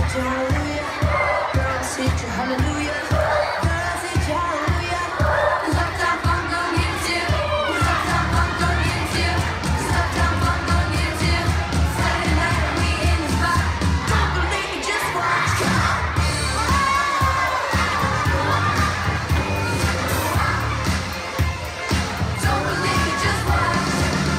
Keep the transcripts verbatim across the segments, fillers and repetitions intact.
your hallelujah. Girls, hit your hallelujah. Girls, hit your hallelujah. 'Cause Uptown funk gon' get you. 'Cause Uptown funk gon' get you. 'Cause Uptown funk gon' get you. Saturday night and we in the spot. Don't believe me, just watch. Come on. Don't believe me, just watch.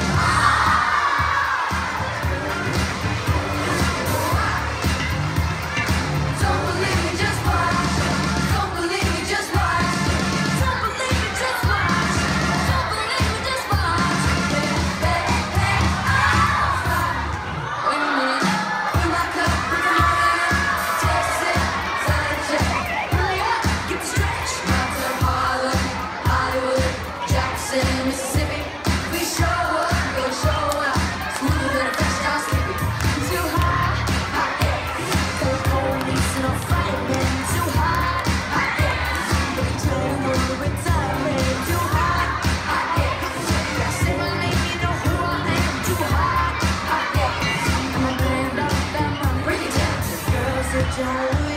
Don't believe me, just watch. Don't believe me, just watch. Don't believe me, just watch. Don't believe me, just watch. Hey, hey, hey, oh. Wait a minute. Fill my cup with the morning. Take a sip, sign a check. Hurry up, get the stretch. Out to Harlem, Hollywood, Jackson, Mississippi. We show up, we gon' show out. Smoother than a fresh drop skippy. Too hot, hot, yeah. The police and I'm fighting. Too hot, hot, yeah. But we turn on the retirement. Too hot, hot, yeah. Gotta say my name, you know who I am. Too hot, hot, yeah. I'm a brand up that money. Bring it down. Girls, hit your hallelujah.